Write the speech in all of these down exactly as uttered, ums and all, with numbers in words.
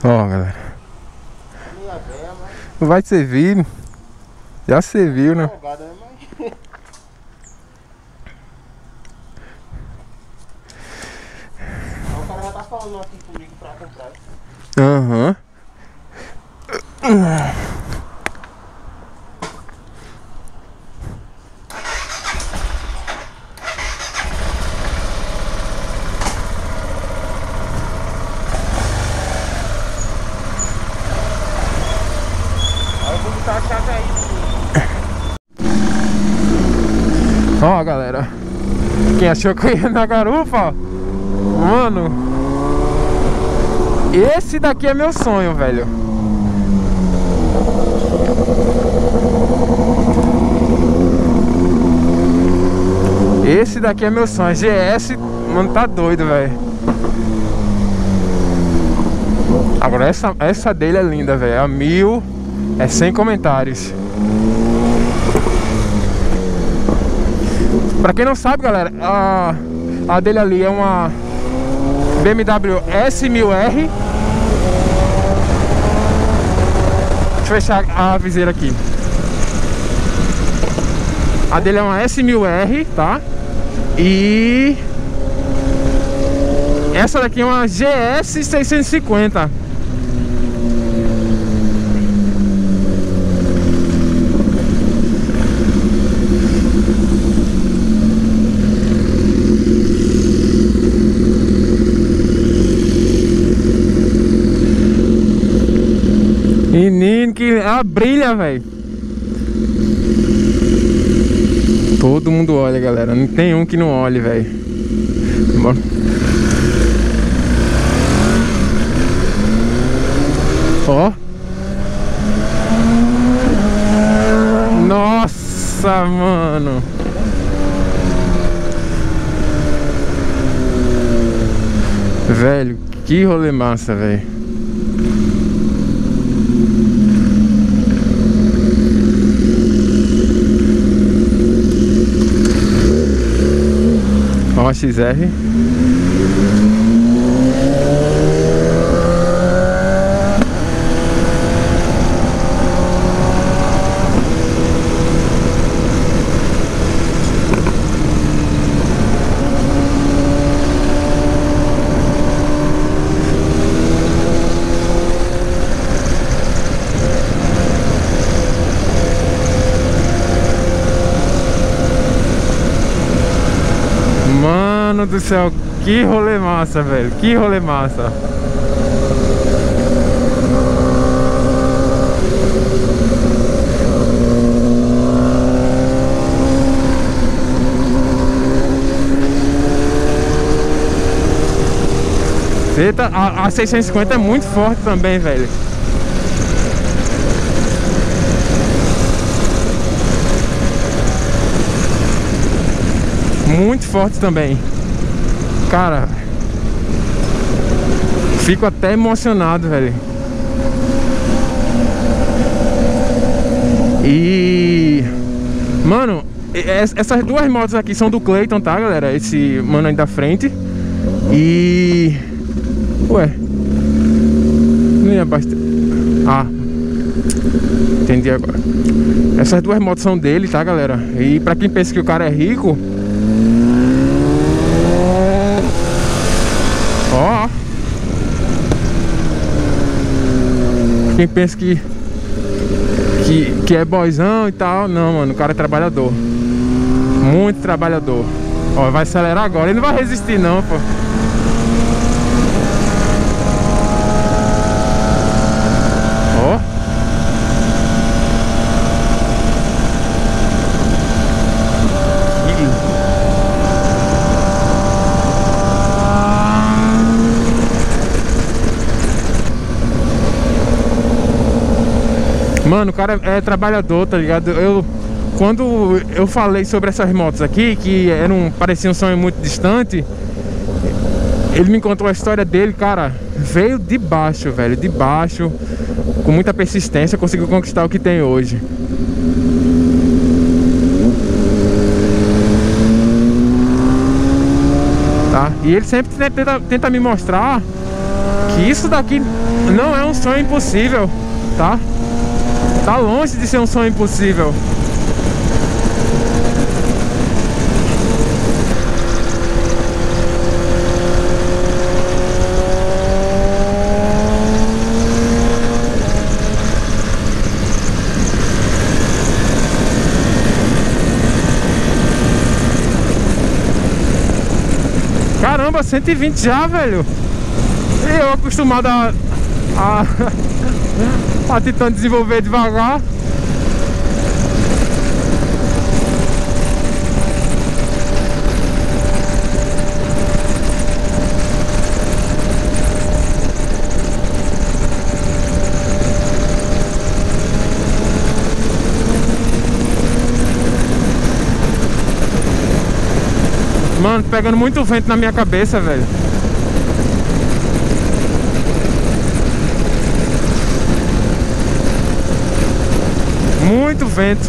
Ó, galera. Vai servir. Já serviu, né? O cara já tá falando aqui comigo pra comprar. Aham. Tá a chave aí. Ó, galera. Quem achou que eu ia na garupa, ó. Mano, esse daqui é meu sonho, velho. Esse daqui é meu sonho. G S, mano, tá doido, velho. Agora essa, essa dele é linda, velho. A mil é sem comentários. Pra quem não sabe, galera, a, a dele ali é uma B M W S mil R. Deixa eu fechar a viseira aqui. A dele é uma S mil R, tá? E essa daqui é uma G S seiscentos e cinquenta. Menino, que ela brilha, velho. Todo mundo olha, galera. Não tem um que não olhe, velho. Ó. Nossa, mano. Velho, que rolê massa, velho. Ó, X R. Mano do céu, que rolê massa, velho. Que rolê massa. Eita, a, a seiscentos e cinquenta é muito forte também, velho. Muito forte também. Cara, fico até emocionado, velho. E... mano, essas duas motos aqui são do Clayton, tá, galera? Esse mano aí da frente. E... ué, não ia bastante. Ah, entendi agora. Essas duas motos são dele, tá, galera? E pra quem pensa que o cara é rico, ó, quem pensa que, que que é boizão e tal, não, mano, o cara é trabalhador. Muito trabalhador. Ó, vai acelerar agora, ele não vai resistir não, pô. Mano, o cara é trabalhador, tá ligado? Eu, quando eu falei sobre essas motos aqui, que eram, parecia um sonho muito distante, ele me contou a história dele, cara. Veio de baixo, velho, de baixo, com muita persistência, conseguiu conquistar o que tem hoje. Tá? E ele sempre tenta, tenta me mostrar que isso daqui não é um sonho impossível, tá? Tá longe de ser um sonho impossível. Caramba, cento e vinte já, velho. E eu acostumado a a, a tentando desenvolver devagar. Mano, pegando muito vento na minha cabeça, velho. Muito vento.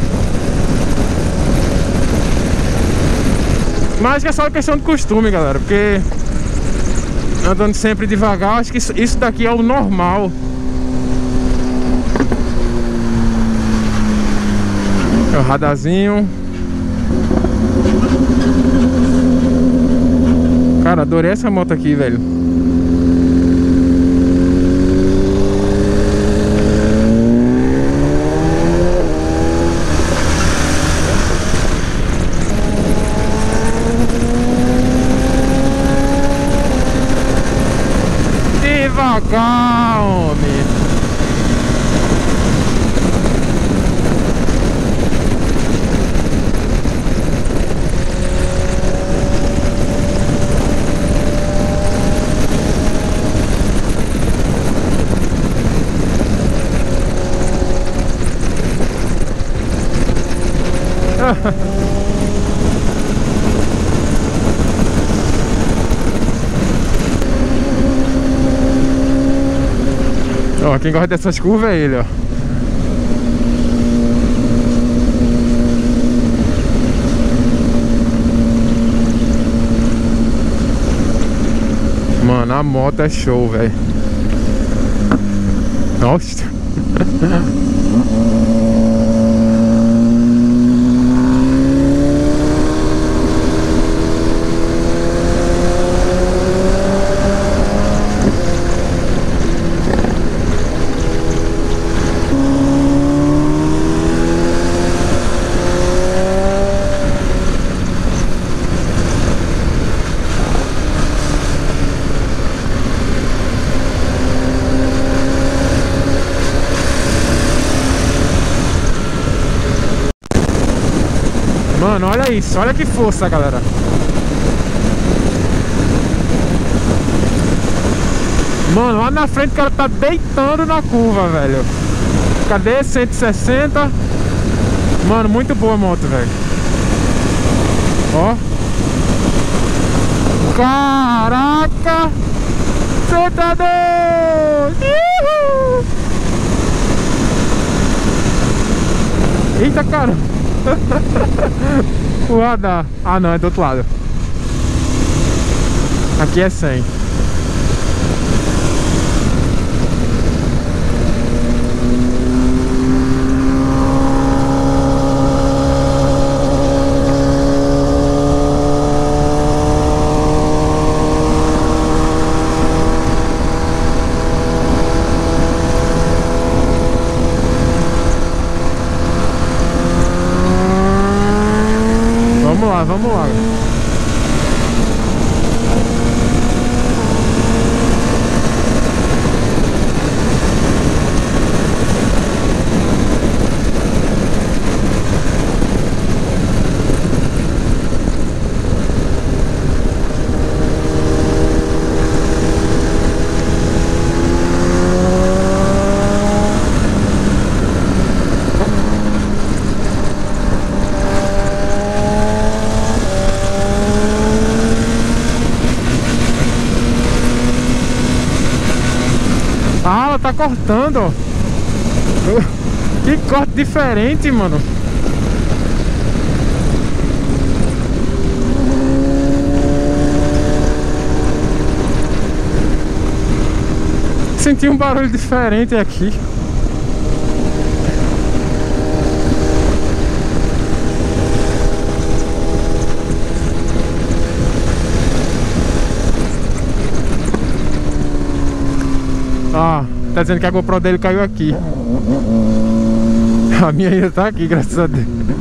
Mas acho que é só questão de costume, galera. Porque andando sempre devagar, acho que isso, isso daqui é o normal. É o radarzinho. Cara, adorei essa moto aqui, velho. Devagar, homem. Ó, quem gosta dessas curvas é ele, ó. Mano, a moto é show, velho. Nossa. Mano, olha isso, olha que força, galera. Mano, lá na frente o cara tá deitando na curva, velho. Cadê? cento e sessenta. Mano, muito boa a moto, velho. Ó. Caraca! Cê tá doido! Uhul! Eita, cara! O radar. Ah, não, é do outro lado. Aqui é cem. Vamos lá, vamos lá. Ah, ela tá cortando, ó. Que corte diferente, mano. Senti um barulho diferente aqui. Ah, tá dizendo que a GoPro dele caiu aqui. A minha ainda tá aqui, graças a Deus.